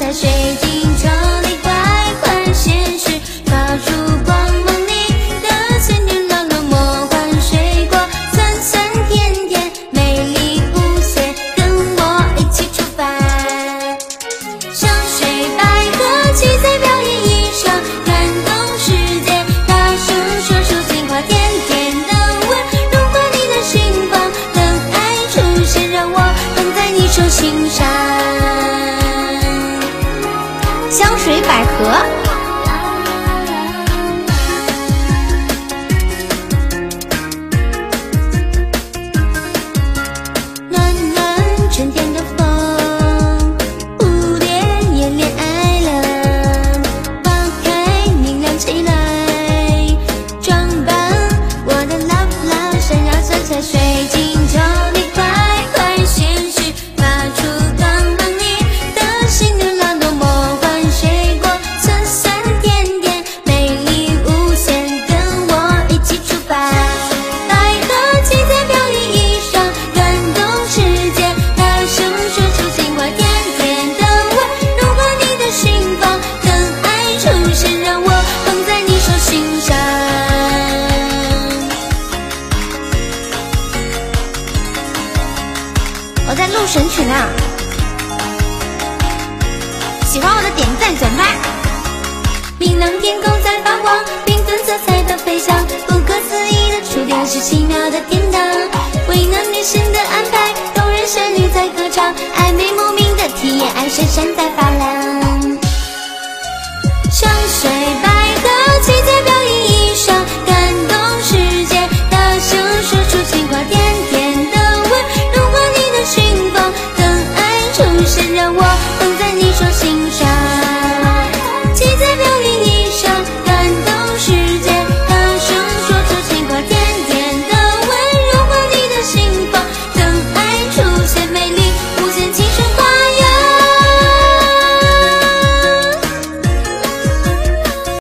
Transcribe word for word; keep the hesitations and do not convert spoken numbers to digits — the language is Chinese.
在水晶球里快换现实，发出光芒，你的仙女浪漫魔幻水果，酸酸甜甜，美丽无限，跟我一起出发。香水百合七彩表演艺术，感动世界，大声说出情话，甜甜的吻，融化你的心房，等爱出现，让我放在你手心上。香水百合。暖暖春天的风，蝴蝶也恋爱了，花开明亮起来，装扮我的 love love， 闪耀色彩水晶球里快快现实，发出光芒，你的心流浪动魔幻水果，酸酸甜甜，美丽无限，跟我一起出发。百合七彩表演艺术，感动世界，大声说出情话，甜甜的吻，融化你的心房，等爱出现，让我放在你手心上。我在录神曲呢，喜欢我的点赞转发。明亮天空在发光，缤纷色彩的飞翔，不可思议的触电是奇妙的天堂，为难女神的安排，动人旋律在歌唱，暧昧莫名的体验，爱闪闪在发亮。